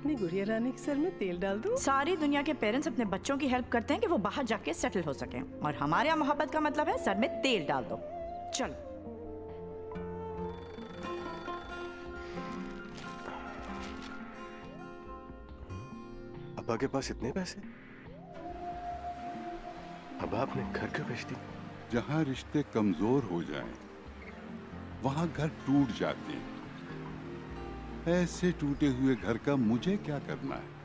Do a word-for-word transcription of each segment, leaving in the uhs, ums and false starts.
अपनी गुड़िया रानी के सर में तेल डाल दूं? सारी दुनिया के पेरेंट्स अपने बच्चों की हेल्प करते हैं कि वो बाहर जाके सेटल हो सकें, और हमारे यहाँ मोहब्बत का मतलब है सर में तेल डाल दो। चलो। अब्बा के पास इतने पैसे? अब्बा अपने घर क्यों बेचती? जहाँ रिश्ते कमजोर हो जाएं, वहाँ घर टूट जाते हैं। ऐसे टूटे हुए घर का मुझे क्या करना है?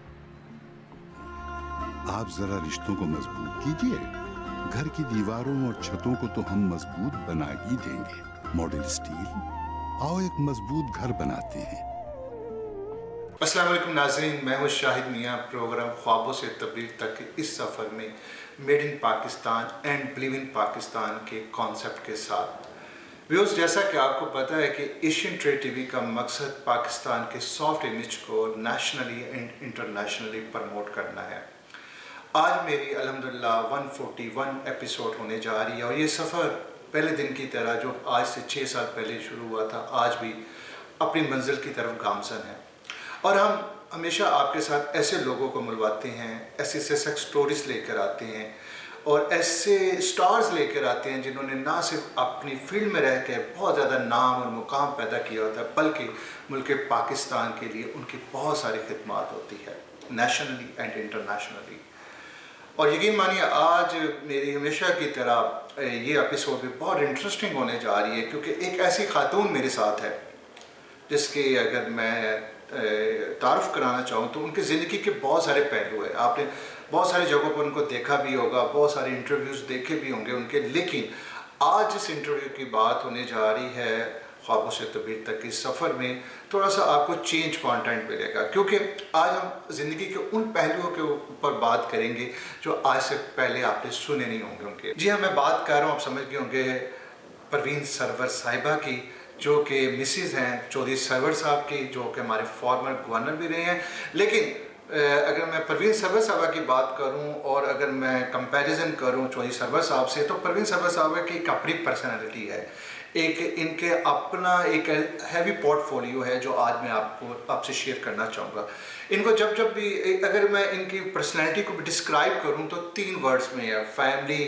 आप जरा रिश्तों को मजबूत कीजिए। घर की दीवारों और छतों को तो हम मजबूत बना ही देंगे। मॉडल स्टील, आओ एक मजबूत घर बनाते हैं। अस्सलाम वालेकुम नाज़रीन, मैं हूँ शाहिद मियाँ। प्रोग्राम ख्वाबों से तब्दील तक के इस सफ़र में made in Pakistan and believe in Pakistan के कॉन्सेप्ट के साथ व्यूअर्स, जैसा कि आपको पता है कि एशियन ट्रेड टीवी का मकसद पाकिस्तान के सॉफ्ट इमेज को नेशनली एंड इंटरनेशनली प्रमोट करना है। आज मेरी अल्हम्दुलिल्लाह एक सौ इकतालीस एपिसोड होने जा रही है और ये सफ़र पहले दिन की तरह जो आज से छः साल पहले शुरू हुआ था, आज भी अपनी मंजिल की तरफ गामज़न है। और हम हमेशा आपके साथ ऐसे लोगों को मिलवाते हैं, ऐसे सक्सेस स्टोरीज लेकर आते हैं और ऐसे स्टार्स लेकर आते हैं जिन्होंने ना सिर्फ अपनी फील्ड में रह के बहुत ज़्यादा नाम और मुकाम पैदा किया होता है, बल्कि मुल्क पाकिस्तान के लिए उनकी बहुत सारी खिदमत होती है नेशनली एंड इंटरनेशनली। और यकीन मानिए आज मेरी हमेशा की तरह ये एपिसोड भी बहुत इंटरेस्टिंग होने जा रही है, क्योंकि एक ऐसी खातून मेरे साथ है जिसके अगर मैं तारुफ कराना चाहूँ तो उनकी ज़िंदगी के बहुत सारे पहलू हैं। आपने बहुत सारी जगहों पर उनको देखा भी होगा, बहुत सारे इंटरव्यूज़ देखे भी होंगे उनके, लेकिन आज इस इंटरव्यू की बात होने जा रही है ख्वाबों से तब्दील तक के सफ़र में थोड़ा सा आपको चेंज कंटेंट मिलेगा, क्योंकि आज हम ज़िंदगी के उन पहलुओं के ऊपर बात करेंगे जो आज से पहले आपने सुने नहीं होंगे उनके। जी हाँ, मैं बात कर रहा हूँ, आप समझ गए होंगे, परवीन सरवर साहिबा की, जो कि मिसिज़ हैं चौधरी सरवर साहब की, जो कि हमारे फॉर्मर गवर्नर भी रहे हैं। लेकिन अगर मैं परवीन सरवर साहबा की बात करूं और अगर मैं कंपैरिजन करूं चौधरी सरवर साहब से, तो परवीन सरवर साहब की एक अपनी पर्सनैलिटी है, एक इनके अपना एक हैवी पोर्टफोलियो है जो आज मैं आपको आपसे शेयर करना चाहूँगा। इनको जब जब भी अगर मैं इनकी पर्सनैलिटी को भी डिस्क्राइब करूँ तो तीन वर्ड्स में है, फैमिली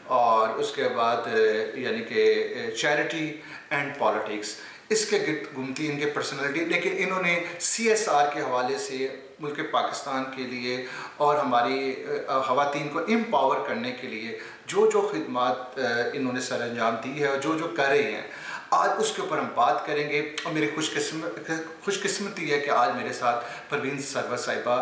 और उसके बाद यानी कि चैरिटी एंड पॉलिटिक्स। इसके गिर्द घूमती इनकी पर्सनैलिटी, लेकिन इन्होंने सी एस आर के हवाले से मुल्क पाकिस्तान के लिए और हमारी ख़वातीन को एम्पावर करने के लिए जो जो खिदमत इन्होंने सर अंजाम दी है और जो जो कर रहे हैं, आज उसके ऊपर हम बात करेंगे। और मेरी खुशकिस्मत खुशकिस्मती है कि आज मेरे साथ परवीन सरवर साहिबा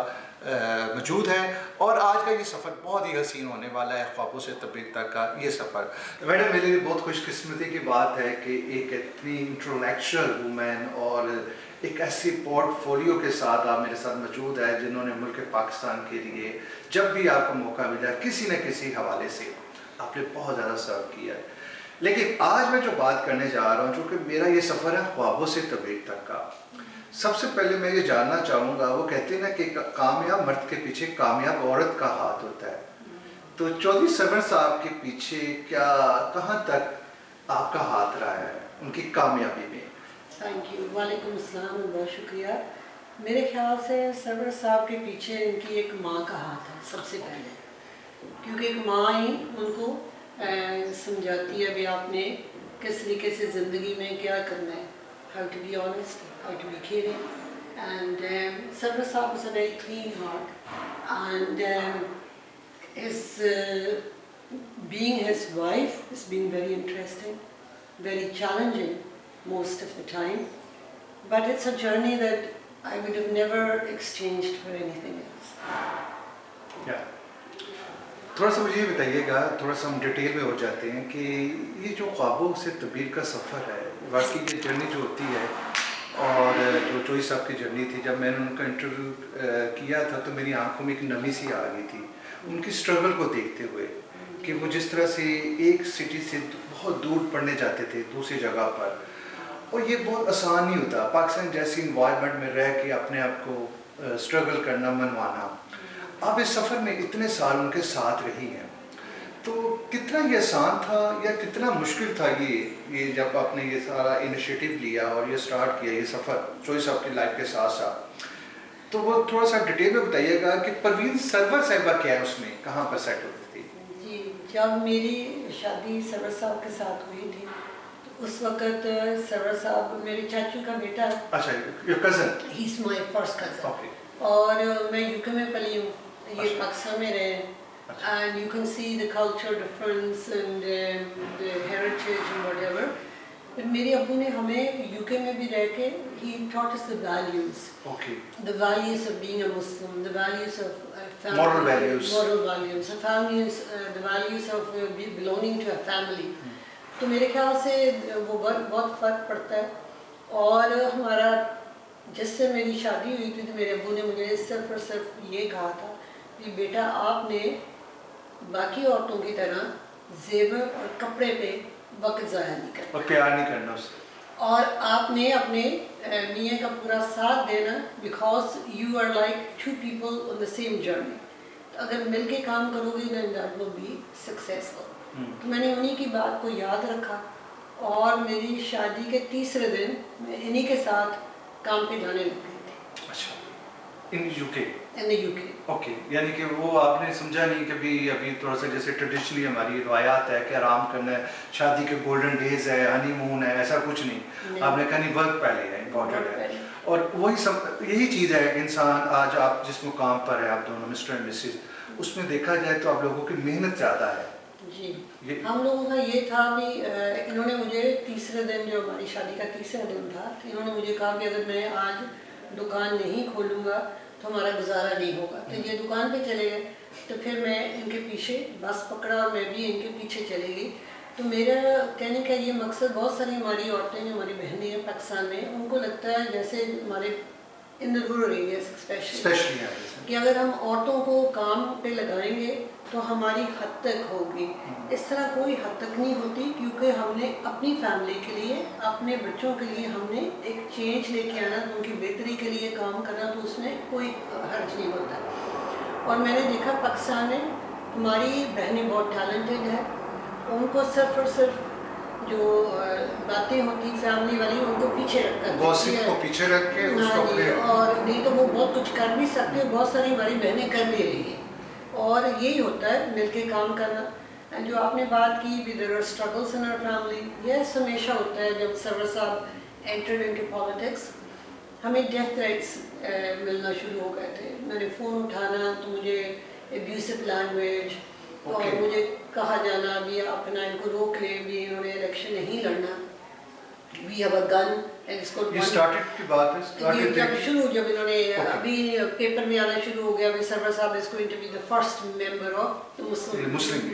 मौजूद है और आज का ये सफ़र बहुत ही हसीन होने वाला है, ख्वाबों से तब्दील तक का ये सफ़र। मैडम, मेरे लिए बहुत खुशकिस्मती की बात है कि एक इतनी इंटेलेक्चुअल वूमेन और एक ऐसी पोर्टफोलियो के साथ आप मेरे साथ मौजूद है जिन्होंने मुल्क पाकिस्तान के लिए जब भी आपको मौका मिला किसी न किसी हवाले से आपने बहुत ज़्यादा सर्व किया है। लेकिन आज मैं जो बात करने जा रहा हूँ, चूँकि मेरा ये सफ़र है ख्वाबों से तब्दील तक का, सबसे पहले मैं ये जानना चाहूँगा, वो कहते हैं ना कि कामयाब मर्द के पीछे कामयाब औरत का हाथ होता है, तो चौधरी सरवर साहब के पीछे क्या कहाँ तक आपका हाथ रहा है उनकी कामयाबी में? थैंक यू, वालेकुम अस्सलाम, बहुत शुक्रिया। मेरे ख्याल से सरवर साहब के पीछे इनकी एक माँ का हाथ है सबसे पहले, क्योंकि एक माँ ही उनको समझाती है भी आपने किस तरीके से ज़िंदगी में क्या करना है, how to be honest, how to be caring. And um, Sarwar Sahib was a very clean heart, and um, his uh, being his wife has been very interesting, very challenging most of the time, but it's a journey that I would have never exchanged for anything else. Yeah. थोड़ा सा मुझे ये बताइएगा, थोड़ा सा हम detail में हो जाते हैं कि ये जो ख्वाबों से तब्दील का सफ़र है, वाकई ये जर्नी जो होती है और जो चौधरी साहब की जर्नी थी, जब मैंने उनका इंटरव्यू किया था तो मेरी आंखों में एक नमी सी आ गई थी उनकी स्ट्रगल को देखते हुए, कि वो जिस तरह से एक सिटी से बहुत दूर पढ़ने जाते थे दूसरी जगह पर, और ये बहुत आसान नहीं होता पाकिस्तान जैसी इन्वायरमेंट में रह के अपने आप को स्ट्रगल करना, मनवाना। आप इस सफ़र में इतने साल उनके साथ रही हैं, तो कितना ये आसान था या कितना मुश्किल था ये ये जब आपने ये सारा इनिशिएटिव लिया और ये स्टार्ट किया ये सफ़र चौधरी साहब की लाइफ के साथ साथ, تو وہ تھوڑا سا ڈیٹیل میں بتائیے گا کہ پروین سرور صاحبہ کیا ہے اس میں، کہاں پر سیٹ ہوتی تھی؟ جی جب میری شادی سرور صاحب کے ساتھ ہوئی تھی تو اس وقت سرور صاحب میرے چاچو کا بیٹا ہے. اچھا your cousin? He is my first cousin. Okay. اور میں یو کے میں پلی ہوں, یہ پاکستان میں رہے ہیں. And you can see the culture difference and um, the heritage and whatever. But میرے ابو نے ہمیں یو کے میں بھی رہ کے he taught us the values. Okay. The values of being a Muslim, the values of uh, family. Moral values. Moral values. The values, uh, the values of uh, belonging to a family. تو میرے خیال سے وہ بہت فرق پڑتا ہے. اور ہمارا جس سے میری شادی ہوئی تھی تو میرے ابو نے مجھے صرف اور صرف یہ کہا تھا کہ بیٹا آپ نے باقی عورتوں کی طرح زیور اور کپڑے پہ وقت ضائع نہیں کرنا اور پیار نہیں کرنا اس سے, اور آپ نے اپنے میاں کا پورا ساتھ دینا because you are like two people on the same journey. اگر مل کے کام کرو گے then that will be successful. تو میں نے انہی کی بات کو یاد رکھا اور میری شادی کے تیسرے دن میں انہی کے ساتھ کام پہ جانے لگ گئی تھی. اچھا, ان یو کے؟ ان یو کے. اوکے, یعنی کہ وہ آپ نے سمجھا نہیں کہ بھی ابھی تھوڑا سا جیسے ٹریڈیشنلی ہماری روایات ہے کہ آرام کرنا ہے, شادی کے گولڈن ڈیز ہے, ہنی مون ہے, ایسا کچھ نہیں. آپ نے کہا نہیں ورک پہلے ہے, امپورٹنٹ ہے. اور وہی سب یہی چیز ہے انسان آج آپ جس مقام پر ہے آپ دونوں مسٹر اینڈ مسز, اس میں دیکھا جائے تو آپ لوگوں کی محنت زیادہ ہے. جی ہم لوگوں کا یہ تھا بھی انہوں نے مجھے تیسرے دن جو ہماری شادی کا تیسرا دن تھا انہوں نے مجھے کہا کہ اگر میں آج دکان نہیں کھولوں گا تو ہمارا گزارا نہیں ہوگا. تو یہ دکان پہ چلے گئے تو پھر میں ان کے پیچھے بس پکڑا اور میں بھی ان کے پیچھے چلے گئی. تو میرا کہنے کا یہ مقصد, بہت ساری ہماری عورتیں جو ہماری بہنیں ہیں پاکستان میں, ان کو لگتا ہے جیسے ہمارے in the rural areas specially کہ اگر ہم عورتوں کو کام پہ لگائیں گے تو ہماری حد تک ہوگی. اس طرح کوئی حد تک نہیں ہوتی کیونکہ ہم نے اپنی فیملی کے لیے, اپنے بچوں کے لیے ہم نے ایک چینج لے کے آنا, ان کی بہتری کے لیے کام کرنا, تو اس میں کوئی حرج نہیں ہوتا. اور میں نے دیکھا پاکستان میں ہماری بہنیں بہت ٹیلنٹڈ ہیں, ان کو صرف اور صرف جو باتیں ہوتی فیملی والی ان کو پیچھے رکھ کر گوسپ کو پیچھے رکھ کے اس کو اپنے, اور نہیں تو وہ بہت کچھ کر بھی سکتے, بہت ساری ہماری بہنیں کر بھی رہی ہیں. اور یہی ہوتا ہے مل کے کام کرنا. جو آپ نے بات کی بھی there are struggles in our family, yes ہمیشہ ہوتا ہے. جب سرور صاحب entered into politics ہمیں ڈیتھ تھریٹس ملنا شروع ہو گئے تھے. میں نے فون اٹھانا تو مجھے abusive language اور مجھے کہا جانا بھی آپ اپنا ان کو روک لیں, بھی انہوں نے الیکشن نہیں لڑنا, we have a gun and اس کو یہ سٹارٹڈ کی بات ہے جب شروع جب انہوں نے ابھی پیپر میں آنا شروع ہو گیا, سرور صاحب is going to be the first member of the Muslim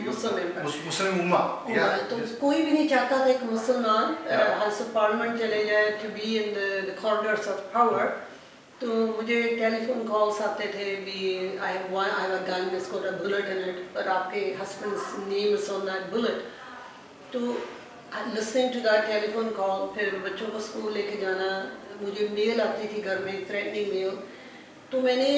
مسلم امہ. تو کوئی بھی نہیں چاہتا تھا کہ مسلمان ہاؤس آف پارلیمنٹ چلے جائے to be in the the corridors of power. تو مجھے ٹیلی فون کالس آتے تھے بھی I have one, I have a gun, it's got a bullet in it, اور آپ کے husband's name is on that bullet. تو listening to that telephone call, پھر بچوں کو اسکول لے کے جانا, مجھے میل آتی تھی گھر میں threatening میل. تو میں نے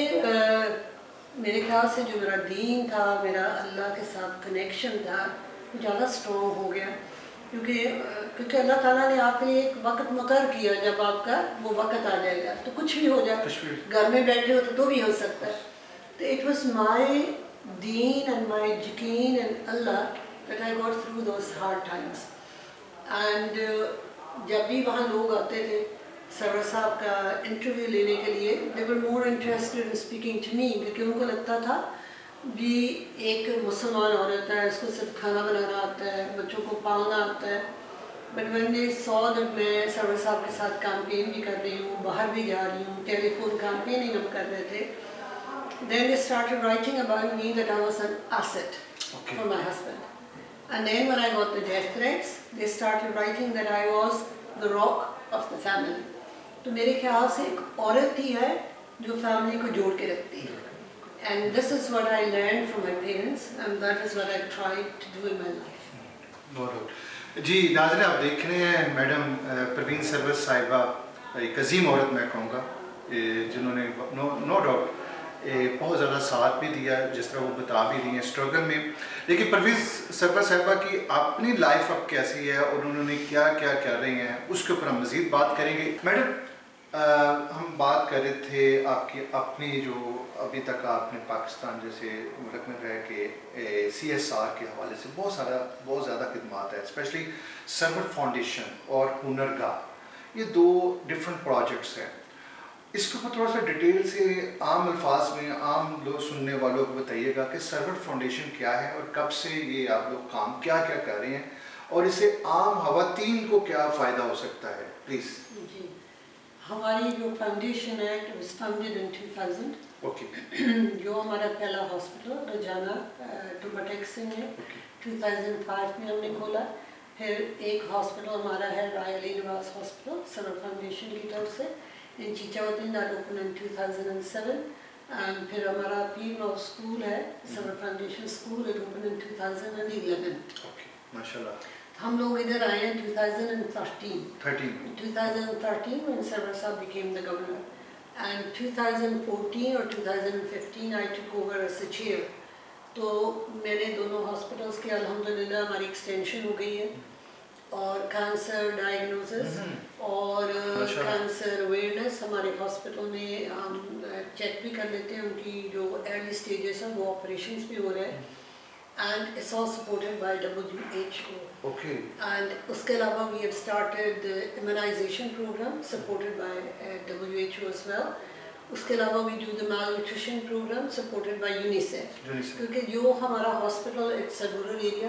میرے خیال سے جو میرا دین تھا, میرا اللہ کے ساتھ کنیکشن تھا, زیادہ اسٹرانگ ہو گیا. کیونکہ کیونکہ اللہ تعالیٰ نے آپ کے لیے ایک وقت مقرر کیا, جب آپ کا وہ وقت آ جائے گا تو کچھ بھی ہو جائے, گھر میں بیٹھے ہو تو بھی ہو سکتا ہے. تو اٹ واز مائی دین اینڈ مائی یقین اینڈ اللہ that I got through those hard times. And جب بھی وہاں لوگ آتے تھے سرور صاحب کا انٹرویو لینے کے لیے, they were more interested in speaking to me, کیونکہ ان کو لگتا تھا بھی ایک مسلمان عورت ہے, اس کو صرف کھانا بنانا آتا ہے, بچوں کو پالنا آتا ہے. But when they saw that میں سرور صاحب کے ساتھ کیمپین بھی کر رہی ہوں, باہر بھی جا رہی ہوں, ٹیلی فون کیمپیننگ ہم کر رہے تھے, then they started writing about me that I was an asset okay. for my husband. And then when I got the death threats, they started writing that I was the rock of the family. تو میرے خیال سے ایک عورت ہی ہے جو family کو جوڑ کے رکھتی ہے. And this is what I learned from my parents, and that is what I tried to do in my life. بہت جی ناظرین, آپ دیکھ رہے ہیں میڈم پروین سرور صاحبہ, ایک عظیم عورت میں کہوں گا, جنہوں نے نو ڈاؤٹ بہت زیادہ ساتھ بھی دیا, جس طرح وہ بتا بھی رہی ہیں اسٹرگل میں. لیکن پروین سرور صاحبہ کی اپنی لائف اب کیسی ہے اور انہوں نے کیا کیا کر رہی ہیں, اس کے اوپر ہم مزید بات کریں گے. میڈم ہم بات کر رہے تھے آپ کی اپنی جو ابھی تک آپ نے پاکستان جیسے ملک میں رہ کے سی ایس آر کے حوالے سے بہت سارا بہت زیادہ خدمات ہے، اسپیشلی سرور فاؤنڈیشن اور ہنرگاہ، یہ دو ڈفرینٹ پروجیکٹس ہیں. اس کے اوپر تھوڑا سا ڈیٹیل سے عام الفاظ میں عام لوگ سننے والوں کو بتائیے گا کہ سرور فاؤنڈیشن کیا ہے اور کب سے یہ آپ لوگ کام کیا کیا کر رہے ہیں اور اس سے عام خواتین کو کیا فائدہ ہو سکتا ہے، پلیز. جی، ہماری جو فاؤنڈیشن ہے it was founded in two thousand. Okay. جو ہمارا پہلا ہاسپٹل رجانا ٹوباٹیکس میں ٹو تھاؤزینڈ فائیو میں ہم نے کھولا. پھر ایک ہاسپٹل ہمارا ہے رائے علی نواز ہاسپٹل سرور فاؤنڈیشن کی طرف سے in Chichawatin, that opened in two thousand seven. And پھر ہمارا پیر ماؤ اسکول ہے Sarwar foundation school, it opened in two thousand eleven. Okay, ماشاءاللہ. ہم لوگ ادھر آئے ہیں two thousand thirteen. thirteen. two thousand thirteen when Sarwar Saab became the governor. And two thousand fourteen or two thousand fifteen I took over as the chair. تو میں نے دونوں ہاسپٹلس کی الحمدللہ ہماری ایکسٹینشن ہو گئی ہے اور کینسر ڈائگنوسس اور کینسر اویئرنیس ہمارے ہاسپٹل میں ہم چیک بھی کر لیتے ہیں، ان کی جو ارلی اسٹیجز ہیں وہ آپریشنس بھی ہو رہے ہیں. And it's all supported by W H O. Okay. And اس کے علاوہ we have started immunisation programme supported by W H O as well. اس کے علاوہ we do the malnutrition programme supported by UNICEF. کیونکہ جو ہمارا hospital it's a rural area,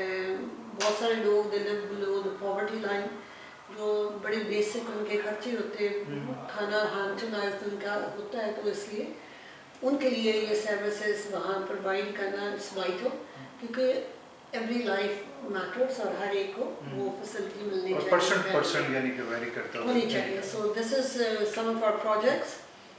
بہت سارے لوگ دے لیو بلو دا پاورٹی لائن، جو بڑے بیسک ان کے خرچے ہوتے ہیں، کھانا ہینڈ ٹو ماؤتھ ان کا ہوتا ہے، تو اس لیے ان کے لیے یہ سروسز وہاں پرووائڈ کرنا اٹس وائٹل، کیونکہ ایوری لائف میٹرس اور ہر ایک کو وہ فیسلٹی ملنی چاہیے، پرسنٹ پرسنٹ یعنی کہ ویری کرتا ہونی چاہیے. سو this is some of our projects.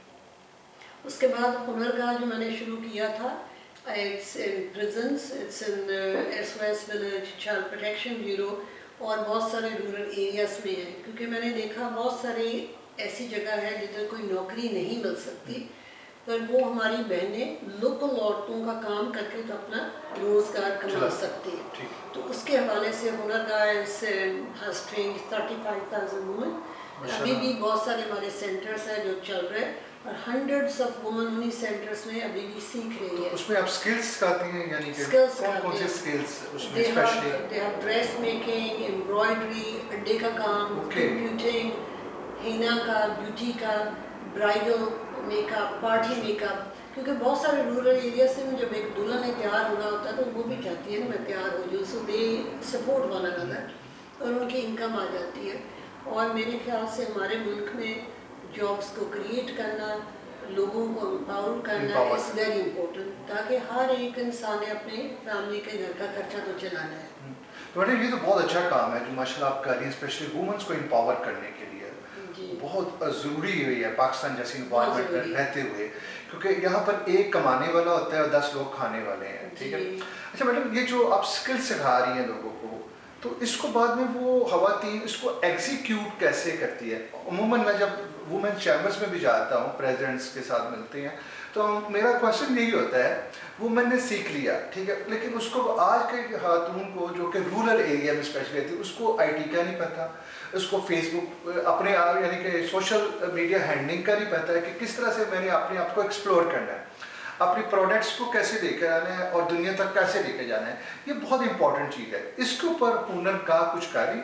اس کے بعد ہنرگاہ جو میں نے شروع کیا تھا، it's in prisons, it's in uh, S O S village, child protection bureau اور بہت سارے رورل ایریاز میں ہیں. کیونکہ میں نے دیکھا بہت ساری ایسی جگہ ہے جدھر کوئی نوکری نہیں مل سکتی، پر وہ ہماری بہنیں لوکل عورتوں کا کام کر کے تو اپنا روزگار کما سکتی ہیں. تو اس کے حوالے سے ہنرگاہ has trained thirty-five thousand women. ابھی بھی بہت سارے ہمارے سینٹرز ہیں جو چل رہے ہیں اور ہنڈریڈس آف وومن انہی سینٹرز میں ابھی بھی سیکھ رہی ہے. اس میں آپ سکلز سکھاتی ہیں، یعنی کہ کون کون سے سکلز اس میں specially? They have dress making, embroidery, اڈے کا کام، کمپیوٹنگ، ہینا کا، بیوٹی کا، bridal make up, party make up. کیونکہ بہت سارے رورل ایریا سے جب ایک دلہن نے تیار ہونا ہوتا ہے تو وہ بھی چاہتی ہے نا میں تیار ہو جاؤں. So they support one another اور ان کی انکم آ جاتی ہے. اور میرے خیال سے ہمارے ملک میں جابس کو کریٹ کرنا، لوگوں کو امپاور کرنا از ویری امپورٹنٹ، تاکہ ہر ایک انسان نے اپنے فیملی کے گھر کا خرچہ تو چلانا ہے. تو میڈم یہ تو بہت اچھا کام ہے جو ماشاء اللہ آپ کر رہی ہیں، اسپیشلی وومنس کو امپاور کرنے کے لیے بہت ضروری ہوئی ہے پاکستان جیسی انوائرمنٹ میں رہتے ہوئے، کیونکہ یہاں پر ایک کمانے والا ہوتا ہے اور دس لوگ کھانے والے ہیں. ٹھیک ہے. اچھا میڈم، یہ جو آپ اسکل سکھا رہی ہیں لوگوں کو، تو اس کو بعد میں وہ خواتین اس کو ایگزیکیوٹ کیسے کرتی ہے؟ عموماً میں جب وومن چیمبرس میں بھی جاتا ہوں، پریزیڈنٹس کے ساتھ ملتے ہیں، تو میرا کوشچن یہی ہوتا ہے وومن نے سیکھ لیا، ٹھیک ہے، لیکن اس کو آج کے خاتون کو جو کہ رورل ایریا میں اسپیشلی رہتی ہے، اس کو آئی ٹی کا نہیں پتہ، اس کو فیس بک اپنے آپ یعنی کہ سوشل میڈیا ہینڈلنگ کا نہیں پتہ ہے کہ کس طرح سے میں نے اپنے آپ کو ایکسپلور کرنا ہے، اپنی پروڈکٹس کو کیسے لے کر آنا ہے اور دنیا تک کیسے لے کے جانا ہے. یہ بہت امپورٹنٹ چیز ہے. اس کے اوپر ہنر کا کچھ کاری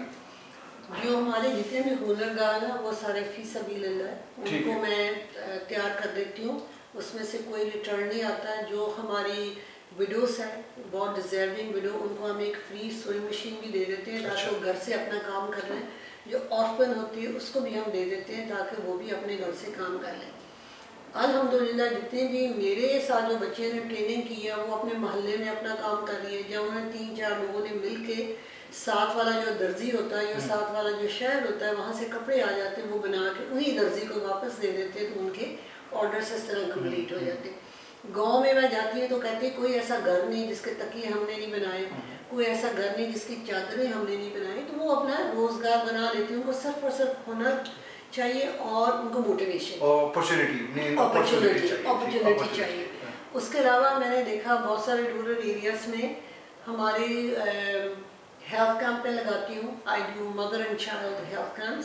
جو ہمارے جتنے بھی ہنرگاہ ہیں وہ سارے فی سبیل اللہ ہے، ان کو میں تیار کر دیتی ہوں. اس میں سے کوئی ریٹرن نہیں آتا ہے. جو ہماری ویڈوز ہیں بہت ڈیزرونگ ویڈو، ان کو ہم ایک فری سوئنگ مشین بھی دے دیتے ہیں تاکہ وہ گھر سے اپنا کام کر لیں. جو آرفن ہوتی ہے اس کو بھی ہم دے دیتے ہیں تاکہ وہ بھی اپنے گھر سے کام کر لیں. الحمدللہ جتنے بھی میرے ساتھ جو بچے نے ٹریننگ کی ہے وہ اپنے محلے میں اپنا کام کر لیے. جب انہوں نے تین چار لوگوں نے مل کے ساتھ والا جو درزی ہوتا ہے یا ساتھ والا جو شہر ہوتا ہے وہاں سے کپڑے آ جاتے ہیں، وہ بنا کے انہی درزی کو واپس دے دیتے ہیں، تو ان کے آرڈرس اس طرح کمپلیٹ ہو جاتے. گاؤں میں میں جاتی ہوں تو کہتی ہے کوئی ایسا گھر نہیں جس کے تکیے ہم نے نہیں بنائے، کوئی ایسا گھر نہیں جس کی چادریں ہم نے نہیں بنائی. تو وہ اپنا روزگار بنا لیتی ہیں. ان کو صرف اور صرف ہنر چاہیے اور ان کو موٹیویشن، اپرچونٹی اپرچونٹی چاہیے. اس کے علاوہ میں نے دیکھا بہت سارے رورل ایریاز میں ہماری ہیلتھ کیمپ پہ لگاتی ہوں. I do mother and child health camps.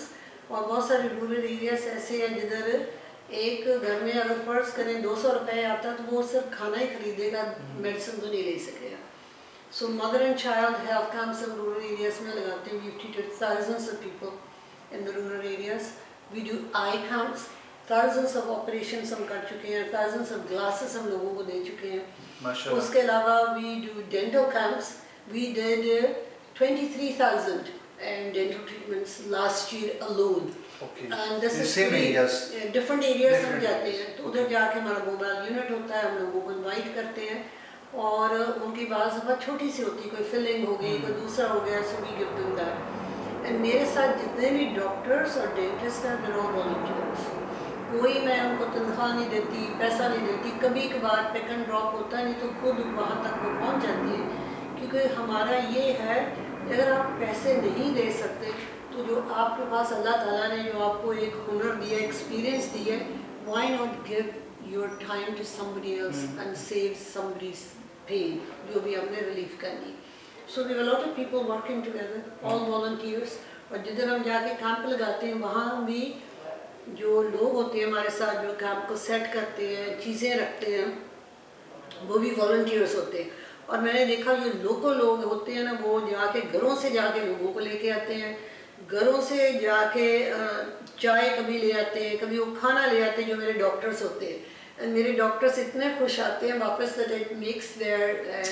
اور بہت سارے رورل ایریاز ایسے ہیں جدھر ایک گھر میں اگر فرض کریں دو سو روپے آتا تو وہ صرف کھانا ہی خریدے گا, میڈیسن تو نہیں لے سکے گا. So mother and child health camps ہم رورل ایریاز میں لگاتے ہیں. We treated thousands of people in the rural areas. We do eye camps. thousands of operations ہم کر چکے ہیں, thousands of glasses ہم لوگوں کو دے چکے ہیں. اس کے علاوہ we do dental camps. We did twenty-three thousand dental treatments last year alone. Okay. And this is same areas. different areas ہم جاتے ہیں تو ادھر جا کے ہمارا موبائل یونٹ ہوتا ہے, ہم لوگوں کو انوائٹ کرتے ہیں اور ان کی بعض دفعہ چھوٹی سی ہوتی ہے, کوئی فلنگ ہو گئی, کوئی دوسرا ہو گیا, so we gave them that. And میرے ساتھ جتنے بھی ڈاکٹرس اور ڈینٹسٹ ہیں دے آر آل والنٹیئرس. کوئی میں ان کو تنخواہ نہیں دیتی, پیسہ نہیں دیتی. کبھی کبھار پک اینڈ ڈراپ ہوتا ہے, نہیں تو خود وہاں تک وہ پہنچ جاتی ہے. کیونکہ ہمارا یہ ہے اگر آپ پیسے نہیں دے سکتے تو جو آپ کے پاس اللہ تعالیٰ نے جو آپ کو ایک ہنر دیا, ایکسپیرینس دی ہے, why not give your time to somebody else and save somebody's pain, جو بھی ہم نے ریلیف کرنی. سو there are a lot of people working together, all volunteers. اور جدھر ہم جا کے کیمپ لگاتے ہیں وہاں بھی جو لوگ ہوتے ہیں ہمارے ساتھ جو کیمپ کو سیٹ کرتے ہیں, چیزیں رکھتے ہیں, وہ بھی والنٹیئرس ہوتے ہیں. اور میں نے دیکھا جو لوکل لوگ ہوتے ہیں نا وہ جا کے گھروں سے جا کے لوگوں کو لے کے آتے ہیں, گھروں سے جا کے چائے کبھی لے آتے ہیں, کبھی وہ کھانا لے آتے ہیں جو میرے ڈاکٹرس ہوتے ہیں. میرے ڈاکٹرس اتنے خوش آتے ہیں واپس that it makes their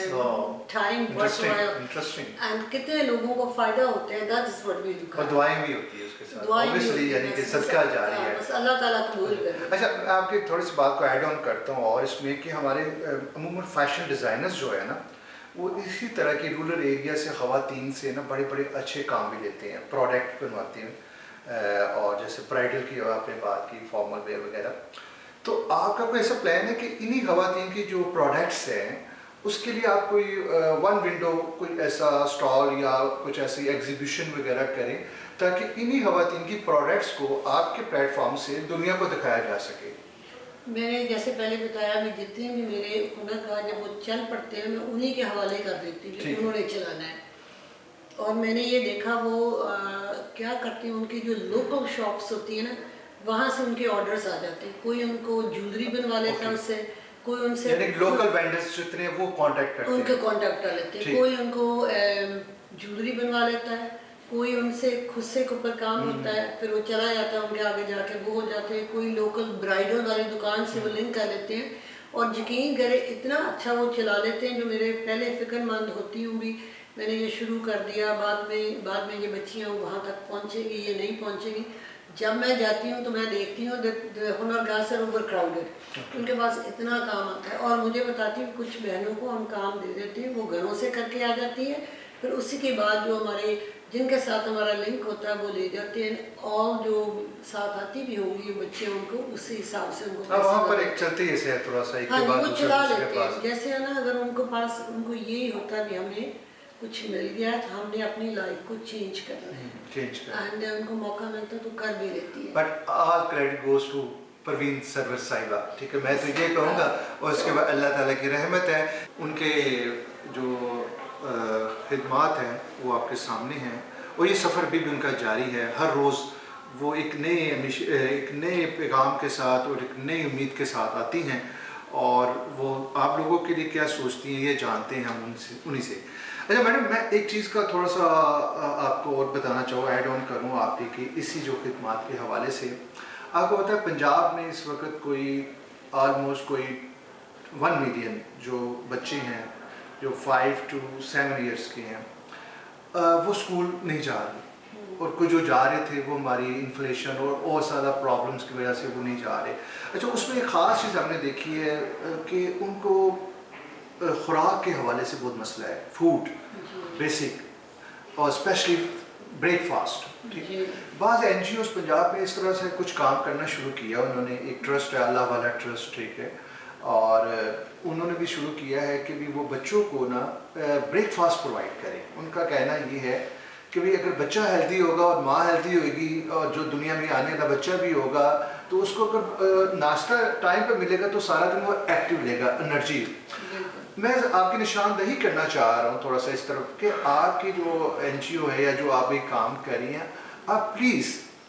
time worthwhile and کتنے لوگوں کو فائدہ ہوتا ہے. that is what we do. اور دعائیں بھی ہوتی ہے اس کے ساتھ, obviously یعنی کہ صدقہ جاری ہے. بس اللہ تعالیٰ قبول کرے. اچھا میں آپ کی تھوڑی سی بات کو ایڈ آن کرتا ہوں اور اس میں کہ ہمارے عموماً فیشن ڈیزائنرز جو ہے نا وہ اسی طرح کی رورل ایریا سے خواتین سے نا بڑے بڑے اچھے کام بھی لیتے ہیں, پروڈکٹ بنواتے ہیں, اور جیسے برائڈل کی آپ نے بات کی, فارمل ویئر وغیرہ. تو آپ کا کوئی ایسا پلان ہے کہ انہی خواتین کی جو پروڈکٹس ہیں اس کے لیے آپ کوئی ون ونڈو کوئی ایسا اسٹال یا کچھ ایسی ایگزیبیشن وغیرہ کریں تاکہ انہی خواتین کی پروڈکٹس کو آپ کے پلیٹ فارم سے دنیا کو دکھایا جا سکے؟ میں نے جیسے پہلے بتایا بھی جتنے بھی میرے ہنر کا جب وہ چل پڑتے ہیں میں انہی کے حوالے کر دیتی ہوں کہ انہوں نے چلانا ہے. اور میں نے یہ دیکھا وہ کیا کرتی ہیں, ان کی جو لوکل شاپس ہوتی ہیں نا وہاں سے ان کے آرڈرز آ جاتے ہیں. کوئی ان کو جولری بنوا لیتا ہے اس سے, کوئی ان سے لوکل وینڈرز جتنے وہ کانٹیکٹ کرتے ہیں, ان کے کانٹیکٹ کر لیتے ہیں. کوئی ان کو جولری بنوا لیتا ہے, کوئی ان سے خود سے اوپر کام ہوتا ہے, پھر وہ چلا جاتا ہے ان کے آگے جا کے وہ ہو جاتے ہیں. کوئی لوکل برائڈل والی دکان سے وہ لنک کر لیتے ہیں اور یقین کرے اتنا اچھا وہ چلا لیتے ہیں. جو میرے پہلے فکر مند ہوتی ہوں بھی میں نے یہ شروع کر دیا, بعد میں بعد میں یہ بچیاں وہاں تک پہنچے گی یہ نہیں پہنچے گی. جب میں جاتی ہوں تو میں دیکھتی ہوں ہنر گاہ سے اوور کراؤڈیڈ, ان کے پاس اتنا کام آتا ہے. اور مجھے بتاتی ہوں کچھ بہنوں کو ہم کام دے دیتے ہیں, وہ گھروں سے کر کے آ جاتی ہے, پھر اسی کے بعد جو ہمارے جن کے ساتھ ہمارا لنک ہوتا ہے وہ لے جاتے ہیں, اور جو ساتھ آتی بھی ہوں گی بچے ان کو اسی حساب سے ان کو وہاں پر ایک چلتی ہے تھوڑا سا ایک کے بعد وہ چلا لیتے ہیں. جیسے ہے نا اگر ان کو پاس ان کو یہی ہوتا ہے کہ ہمیں کچھ مل گیا ہے تو ہم نے اپنی لائف کو چینج کرنا ہے, چینج کرنا ہے, ان کو موقع ملتا تو کر بھی لیتی ہے. But all credit goes to Parveen Sarwar صاحبہ, ٹھیک ہے. میں تو یہ کہوں گا اور اس کے بعد اللہ تعالیٰ کی رحمت ہے, ان کے جو خدمات ہیں وہ آپ کے سامنے ہیں اور یہ سفر بھی ان کا جاری ہے. ہر روز وہ ایک نئے ایک نئے پیغام کے ساتھ اور ایک نئی امید کے ساتھ آتی ہیں اور وہ آپ لوگوں کے لیے کیا سوچتی ہیں یہ جانتے ہیں ہم ان سے انہی سے. اچھا میڈم میں ایک چیز کا تھوڑا سا آپ کو اور بتانا چاہوں, ایڈ آن کروں آپ کی کہ اسی جو خدمات کے حوالے سے آپ کو پتہ ہے پنجاب میں اس وقت کوئی آلموسٹ کوئی ون ملین جو بچے ہیں جو فائیو ٹو سیون ایئرس کے ہیں وہ اسکول نہیں جا رہے, اور کچھ جو جا رہے تھے وہ ہماری انفلیشن اور اور زیادہ پرابلمس کی وجہ سے وہ نہیں جا رہے. اچھا اس میں ایک خاص چیز ہم نے دیکھی ہے کہ ان کو خوراک کے حوالے سے بہت مسئلہ ہے, فوڈ بیسک اور اسپیشلی بریک فاسٹ. ٹھیک, بعض این جی اوز پنجاب میں اس طرح سے کچھ کام کرنا شروع کیا, انہوں نے ایک ٹرسٹ ہے اللہ والا ٹرسٹ, ٹھیک ہے, اور انہوں نے بھی شروع کیا ہے کہ بھی وہ بچوں کو نا بریک فاسٹ پرووائڈ کریں. ان کا کہنا یہ ہے کہ بھئی اگر بچہ ہیلدی ہوگا اور ماں ہیلدی ہوئے گی اور جو دنیا میں آنے والا بچہ بھی ہوگا تو اس کو اگر ناشتہ ٹائم پہ ملے گا تو سارا دن وہ ایکٹیو لے گا, انرجی. میں آپ کی نشاندہی کرنا چاہ رہا ہوں تھوڑا سا اس طرف کہ آپ کی جو این جی او ہے یا جو آپ یہ کام کر رہی ہیں, آپ پلیز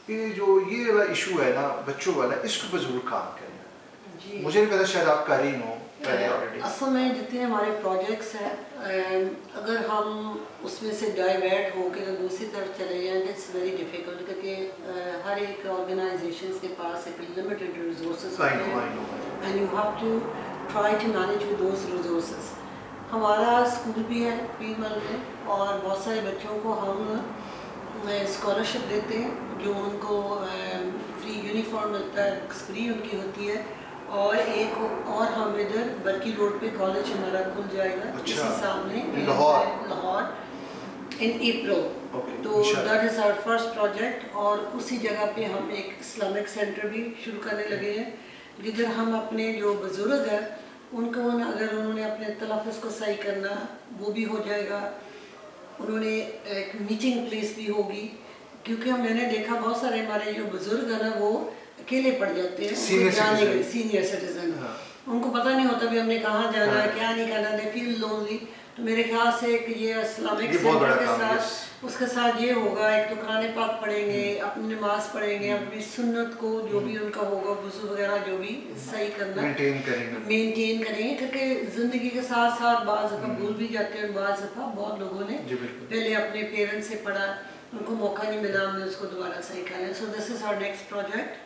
یہ جو یہ والا ایشو ہے نا بچوں والا، اس کے اوپر ضرور کام کرنا. جی مجھے نہیں پتا شاید آپ کر رہی ہوں پہلے آلریڈی. اصل میں جتنے ہمارے پروجیکٹس ہیں اگر ہم اس میں سے ڈائیورٹ ہو کے دوسری طرف چلے جائیں تو اٹس ویری ڈیفیکلٹ، کیونکہ ہر ایک آرگنائزیشنس کے پاس ایک لمیٹڈ ریسورسز ہوتے ہیں and you have to try to manage with those resources. ہمارا اسکول بھی ہے پیر مل میں اور بہت سارے بچوں کو ہم اسکالرشپ دیتے ہیں جو ان کو فری یونیفارم ملتا ہے، بکس فری ان کی ہوتی ہے. اور ایک اور ہم ادھر برکی روڈ پہ کالج ہمارا کھل جائے گا اسی سامنے لاہور لاہور ان اپریل. تو that is our first project. اور اسی جگہ پہ ہم ایک اسلامک سینٹر بھی شروع کرنے لگے ہیں جدھر ہم اپنے جو بزرگ ہیں ان کو اگر انہوں نے اپنے تلفظ کو صحیح کرنا وہ بھی ہو جائے گا. انہوں نے ایک میٹنگ پلیس بھی ہوگی کیونکہ ہم میں نے دیکھا بہت سارے ہمارے جو بزرگ ہیں نا وہ اکیلے پڑ جاتے ہیں سینئر سٹیزن، ان کو پتہ نہیں ہوتا بھی ہم نے کہاں جانا ہے کیا نہیں کرنا، دے فیل لونلی. تو میرے خیال سے کہ یہ اسلامک سینٹر کے ساتھ اس کے ساتھ یہ ہوگا ایک تو قرآن پاک پڑھیں گے، اپنی نماز پڑھیں گے، اپنی سنت کو جو بھی ان کا ہوگا وضو وغیرہ جو بھی صحیح کرنا مینٹین کریں گے مینٹین کریں گے کیونکہ زندگی کے ساتھ ساتھ بعض دفعہ بھول بھی جاتے ہیں. بعض دفعہ بہت لوگوں نے پہلے اپنے پیرنٹس سے پڑھا، ان کو موقع نہیں ملا ہم نے اس کو دوبارہ صحیح کرنا. So this is our next project.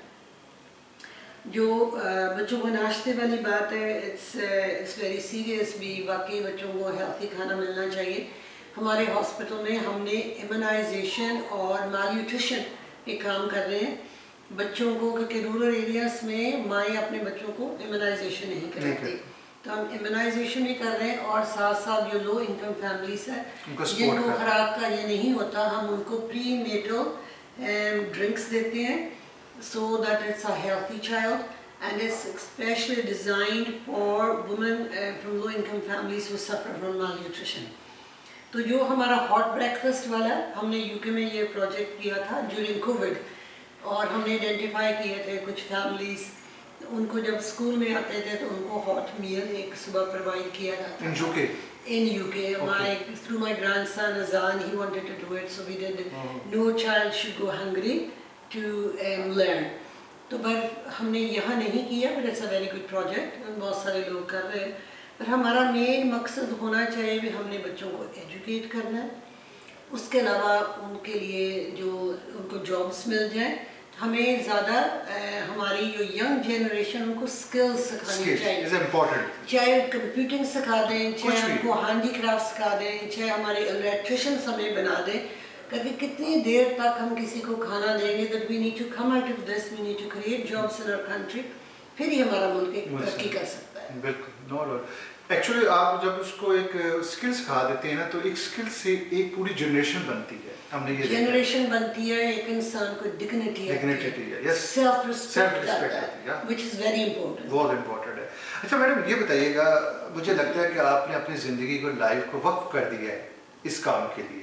جو بچوں کو ناشتے والی بات ہے اٹس اٹس ویری سیریس بھی، واقعی بچوں کو ہیلتھی کھانا ملنا چاہیے. ہمارے ہاسپٹل میں ہم نے ایمونائزیشن اور مال نیوٹریشن پہ کام کر رہے ہیں بچوں کو، کیونکہ رورل ایریاز میں مائیں اپنے بچوں کو ایمونائزیشن نہیں کراتی. تو ہم ایمونائزیشن بھی کر رہے ہیں اور ساتھ ساتھ جو لو انکم فیملیز ہیں جن کو خوراک کا یہ نہیں ہوتا ہم ان کو پری نیٹل ڈرنکس دیتے ہیں so that it's a healthy child and it's especially designed for women uh, from low income families who suffer from malnutrition. تو جو ہمارا ہاٹ بریکفاسٹ والا ہم نے یو کے میں یہ پروجیکٹ کیا تھا ڈیورنگ کووڈ اور ہم نے آئیڈینٹیفائی کیے تھے کچھ فیملیز ان کو جب اسکول میں آتے تھے تو ان کو ہاٹ میل ایک صبح پرووائڈ کیا جاتا in U K in U K. My through my grandson Azan, he wanted to do it, so we did it. No child should go hungry to um, learn. تو پر ہم نے یہاں نہیں کیا but it's a very good project, بہت سارے لوگ کر رہے ہیں. پر ہمارا مین مقصد ہونا چاہیے بھی ہم نے بچوں کو ایجوکیٹ کرنا ہے، اس کے علاوہ ان کے لیے جو ان کو جابس مل جائیں. ہمیں زیادہ ہماری جو ینگ جنریشن ان کو اسکلس سکھانی چاہیے، چاہے کمپیوٹنگ سکھا دیں، چاہے ان کو ہینڈی کرافٹ سکھا دیں، چاہے ہمارے الیکٹریشنس ہمیں بنا دیں. کیونکہ کتنی دیر تک ہم کسی کو کھانا دیں گے that we need to come out of this, we need to create jobs in our country, پھر ہی ہمارا ملک ایک ترقی کر سکتا ہے. بالکل نو ڈاؤٹ. ایکچولی آپ جب اس کو ایک اسکل سکھا دیتے ہیں نا تو ایک اسکل سے ایک پوری جنریشن بنتی ہے. ہم نے یہ جنریشن بنتی ہے، ایک انسان کو ڈگنیٹی ہے، سیلف ریسپیکٹ آتا ہے which is very important. بہت امپورٹنٹ ہے. اچھا میڈم یہ بتائیے گا، مجھے لگتا ہے کہ آپ نے اپنی زندگی کو لائف کو وقف کر دیا ہے اس کام کے لیے،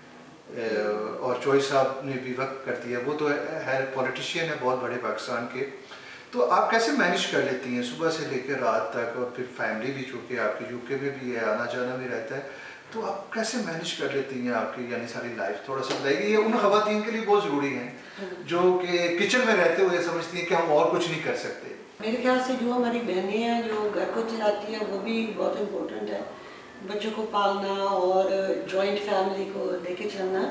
اور چوئی صاحب نے بھی وقت کر دیا، وہ تو ہے پولیٹیشین ہے بہت بڑے پاکستان کے. تو آپ کیسے مینیج کر لیتی ہیں صبح سے لے کے رات تک، اور پھر فیملی بھی چونکہ آپ کی یو کے میں بھی ہے، آنا جانا بھی رہتا ہے، تو آپ کیسے مینیج کر لیتی ہیں آپ کی یعنی ساری لائف؟ تھوڑا سا بتائیے گی. یہ ان خواتین کے لیے بہت ضروری ہیں جو کہ کچن میں رہتے ہوئے سمجھتی ہیں کہ ہم اور کچھ نہیں کر سکتے. میرے خیال سے جو ہماری بہنیں ہیں جو گھر کو چلاتی ہیں وہ بھی بہت امپورٹنٹ ہے، بچوں کو پالنا اور جوائنٹ فیملی کو لے کے چلنا.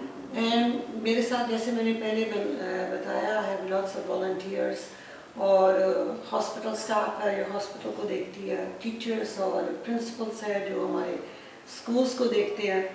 میرے ساتھ جیسے میں نے پہلے بتایا ہے لاٹس آف والنٹیئرس اور ہاسپٹل اسٹاف ہے جو ہاسپٹل کو دیکھتی ہے، ٹیچرس اور پرنسپلس ہیں جو ہمارے اسکولس کو دیکھتے ہیں.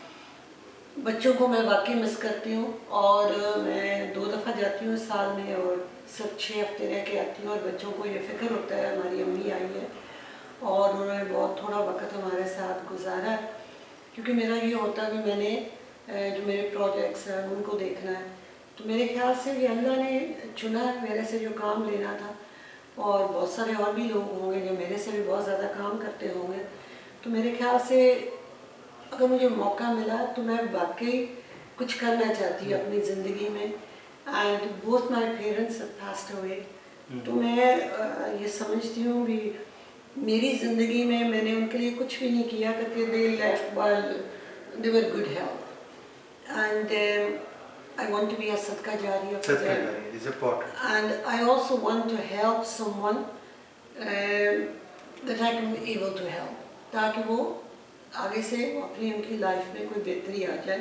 بچوں کو میں واقعی مس کرتی ہوں اور میں دو دفعہ جاتی ہوں سال میں اور سب چھ ہفتے رہ کے آتی ہوں، اور بچوں کو یہ فکر ہوتا ہے ہماری امی آئی ہے اور انہوں نے بہت تھوڑا وقت ہمارے ساتھ گزارا ہے، کیونکہ میرا یہ ہوتا ہے کہ میں نے جو میرے پروجیکٹس ہیں ان کو دیکھنا ہے. تو میرے خیال سے یہ اللہ نے چنا ہے میرے سے جو کام لینا تھا، اور بہت سارے اور بھی لوگ ہوں گے جو میرے سے بھی بہت زیادہ کام کرتے ہوں گے. تو میرے خیال سے اگر مجھے موقع ملا تو میں واقعی کچھ کرنا چاہتی ہوں اپنی زندگی میں. And both my parents have passed away. تو میں یہ سمجھتی ہوں کہ میری زندگی میں میں نے ان کے لیے کچھ بھی نہیں کیا کیونکہ they left while they were good health. And I want to be a sadqa jariyah for Sadqa them. jariyah is important. And I also want to help someone um, that I can be able to help. تاکہ وہ آگے سے اپنی ان کی life میں کوئی بہتری آ جائے.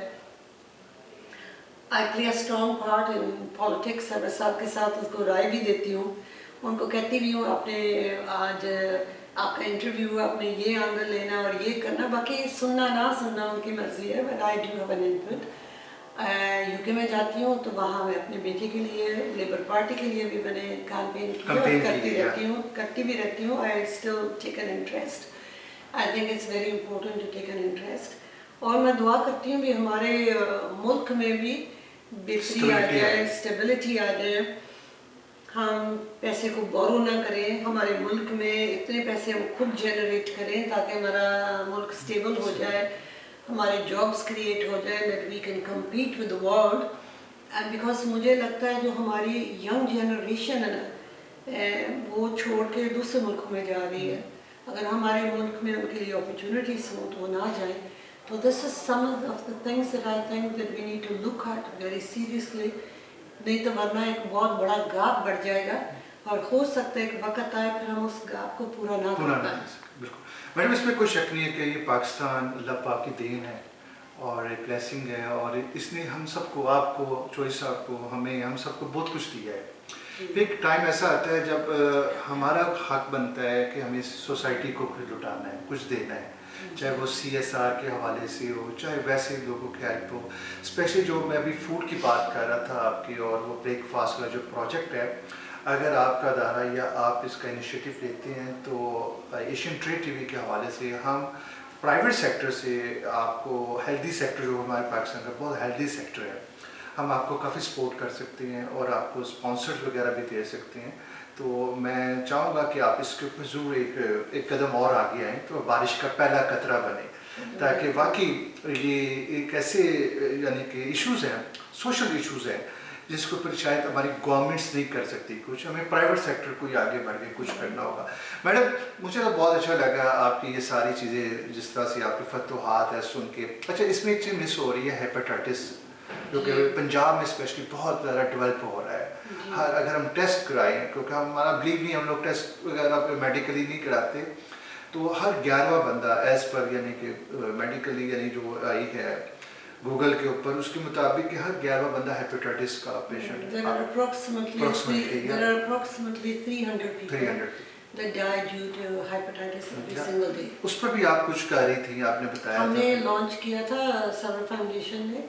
I play a strong part in politics. میں صاحب کے ساتھ اس کو رائے بھی دیتی ہوں, ان کو کہتی بھی ہوں آپ نے آج آپ کا انٹرویو آپ نے یہ آنگل لینا اور یہ کرنا, باقی سننا نہ سننا ان کی مرضی ہے. But I do have an input. U K میں جاتی ہوں تو وہاں میں اپنے بیٹے کے لیے لیبر پارٹی کے لیے بھی میں نے کیمپین کی کرتی رہتی ہوں کرتی بھی رہتی ہوں. I still take an interest. I think it's very important to take an interest. اور میں دعا کرتی ہوں بھی ہمارے ملک میں بھی بہتری آ جائے, اسٹیبلٹی آ جائے, ہم پیسے کو بورو نہ کریں, ہمارے ملک میں اتنے پیسے ہم خود جنریٹ کریں تاکہ ہمارا ملک اسٹیبل ہو جائے, ہمارے جابس کریٹ ہو جائے, that we can compete with the world. And because مجھے لگتا ہے جو ہماری ینگ جنریشن ہے نا وہ چھوڑ کے دوسرے ملکوں میں جا رہی ہے, اگر ہمارے ملک میں ان کے لیے اپرچونیٹیز ہوں تو وہ نہ جائیں. تو this is some of the things that I think that we need to look at very seriously. نہیں تو ورنہ ایک بہت بڑا گاپ بڑھ جائے گا اور ہو سکتا ہے ایک وقت آئے پھر ہم اس گاپ کو پورا نہ کر پائیں. بالکل میڈم, اس میں کوئی شک نہیں ہے کہ یہ پاکستان اللہ پاک کی دین ہے اور ایک بلیسنگ ہے, اور اس نے ہم سب کو, آپ کو, چوائس صاحب کو, ہمیں, ہم سب کو بہت کچھ دیا ہے. ایک ٹائم ایسا آتا ہے جب ہمارا حق بنتا ہے کہ ہمیں سوسائٹی کو کچھ لٹانا ہے, کچھ دینا ہے, چاہے وہ سی ایس آر کے حوالے سے ہو, چاہے ویسے لوگوں کی ہیلپ ہو. اسپیشلی جو میں ابھی فوڈ کی بات کر رہا تھا آپ کی, اور وہ بریک فاسٹ کا جو پروجیکٹ ہے, اگر آپ کا ادارہ یا آپ اس کا انیشیٹو لیتے ہیں تو ایشین ٹریڈ ٹی وی کے حوالے سے ہم پرائیویٹ سیکٹر سے آپ کو ہیلدی سیکٹر جو ہمارے پاکستان کا بہت ہیلدی سیکٹر ہے, ہم آپ کو کافی سپورٹ کر سکتے ہیں اور آپ کو اسپانسرز وغیرہ بھی دے سکتے ہیں. تو میں چاہوں گا کہ آپ اس کے اوپر ضرور ایک ایک قدم اور آگے آئیں تو بارش کا پہلا قطرہ بنے, تاکہ واقعی یہ ایک ایسے یعنی کہ ایشوز ہیں, سوشل ایشوز ہیں جس کے اوپر شاید ہماری گورنمنٹس نہیں کر سکتی کچھ, ہمیں پرائیویٹ سیکٹر کو ہی آگے بڑھ کے کچھ کرنا ہوگا. میڈم مجھے تو بہت اچھا لگا آپ کی یہ ساری چیزیں, جس طرح سے آپ کی فتوحات ہے سن کے. اچھا, اس میں ایک چیز مس ہو رہی ہے, ہیپیٹائٹس, جو کہ پنجاب میں اسپیشلی بہت زیادہ ڈیولپ ہو رہا ہے. ہر اگر ہم ٹیسٹ کرائیں, کیونکہ ہمارا بلیو نہیں, ہم لوگ ٹیسٹ وغیرہ میڈیکلی نہیں کراتے, تو ہر گیارہواں بندہ ایز پر یعنی کہ میڈیکلی یعنی جو آئی ہے گوگل کے اوپر, اس کے مطابق کہ ہر گیارہواں بندہ ہیپیٹائٹس کا پیشنٹ ہے. اس پر بھی آپ کچھ کر رہی تھیں, آپ نے بتایا ہم نے لانچ کیا تھا سرور فاؤنڈیشن نے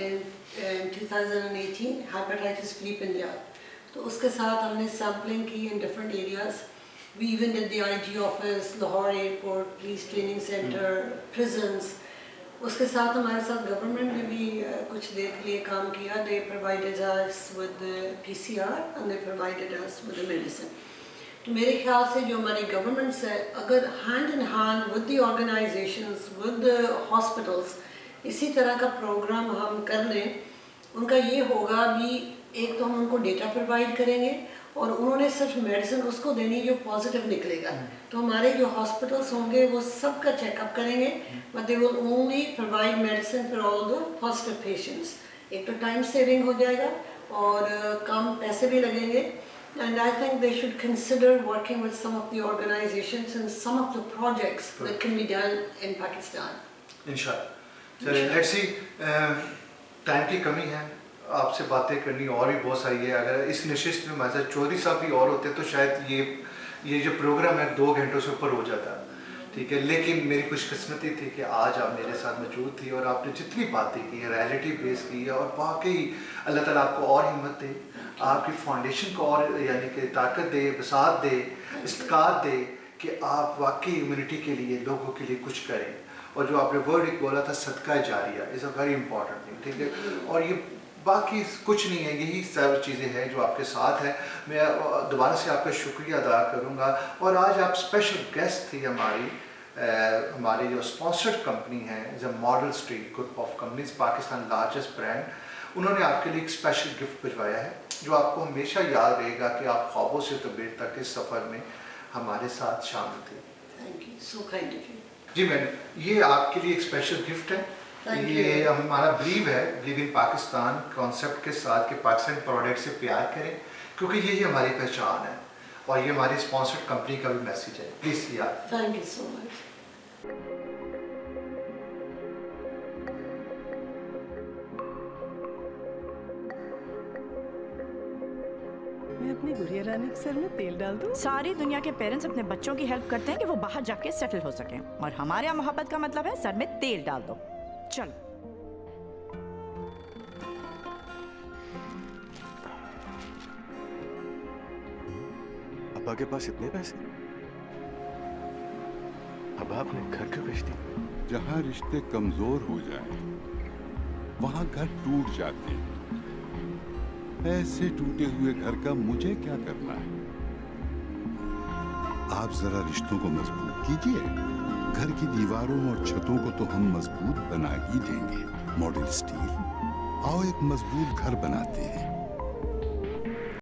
two thousand eighteen hepatitis free Punjab. تو اس کے ساتھ ہم نے سیمپلنگ کی in different areas. We even did the I G office, Lahore airport, police training centre, prisons. اس کے ساتھ ہمارے ساتھ گورنمنٹ نے بھی کچھ دیر کے لیے کام کیا. They provided us with P C R and they provided us with medicine. تو میرے خیال سے جو ہماری گورنمنٹس ہے, اگر hand in hand with the organisations with hospitals اسی طرح کا پروگرام ہم کر لیں, ان کا یہ ہوگا بھی ایک تو ہم ان کو ڈیٹا پرووائڈ کریں گے اور انہوں نے صرف میڈیسن اس کو دینی جو پازیٹیو نکلے گا. تو ہمارے جو ہاسپٹلس ہوں گے وہ سب کا چیک اپ کریں گے, but they will only provide medicine for all the positive patients. ایک تو ٹائم سیونگ ہو جائے گا اور کم پیسے بھی لگیں گے. And I think they should consider working with some of the organizations and some of the projects that can be done in Pakistan. Inshallah. چلیں let's see, time کی کمی ہے, آپ سے باتیں کرنی اور بھی بہت ساری ہے. اگر اس نشست میں ہمارے ساتھ چودھری صاحب بھی اور ہوتے تو شاید یہ یہ جو پروگرام ہے دو گھنٹوں سے اوپر ہو جاتا, ٹھیک ہے. لیکن میری خوش قسمتی تھی کہ آج آپ میرے ساتھ موجود تھی اور آپ نے جتنی باتیں کی, ریئلٹی بیس کی, اور واقعی اللہ تعالیٰ آپ کو اور ہمت دے, آپ کی فاؤنڈیشن کو اور یعنی کہ طاقت دے, بساط دے, استقامت دے کہ آپ واقعی ہیومینٹی کے لیے, لوگوں کے لیے کچھ کریں. اور جو آپ نے ورڈ ایک بولا تھا صدقہ جاریہ, is a very important thing, ٹھیک ہے. اور یہ باقی کچھ نہیں ہے, یہی سب چیزیں ہیں جو آپ کے ساتھ ہیں. میں دوبارہ سے آپ کا شکریہ ادا کروں گا. اور آج آپ اسپیشل گیسٹ تھی ہماری, ہماری جو اسپانسرڈ کمپنی ہے as a model street group of companies, Pakistan largest brand. انہوں نے آپ کے لیے ایک اسپیشل گفٹ بھجوایا ہے جو آپ کو ہمیشہ یاد رہے گا کہ آپ خوابوں سے تعبیر تک اس سفر میں ہمارے ساتھ شامل تھے. Thank you. So kind of you. جی میم, یہ آپ کے لیے ایک اسپیشل گفٹ ہے Thank یہ you. ہمارا بلیو ہے بلیو ان پاکستان کانسیپٹ کے ساتھ کہ پاکستان پروڈکٹ سے پیار کریں کیونکہ یہی ہماری پہچان ہے اور یہ ہماری اسپانسرڈ کمپنی کا بھی میسیج ہے. پلیز یار تھینک یو سو مچ. میں اپنی گڑیا رانی کے سر میں تیل ڈال دوں. ساری دنیا کے پیرنٹس اپنے بچوں کی ہیلپ کرتے ہیں کہ وہ باہر جا کے سیٹل ہو سکیں اور ہمارے یہاں محبت کا مطلب ہے سر میں تیل ڈال دو. چلو ابا کے پاس اتنے پیسے؟ ابا آپ نے گھر کیوں بیچ دی؟ جہاں رشتے کمزور ہو جائیں وہاں گھر ٹوٹ جاتے ہیں. ایسے ٹوٹے ہوئے گھر کا مجھے کیا کرنا ہے؟ آپ ذرا رشتوں کو مضبوط کیجئے. گھر کی دیواروں اور چھتوں کو تو ہم مضبوط بنا ہی دیں گے. ماڈل اسٹیل، آؤ ایک مضبوط گھر بناتے ہیں.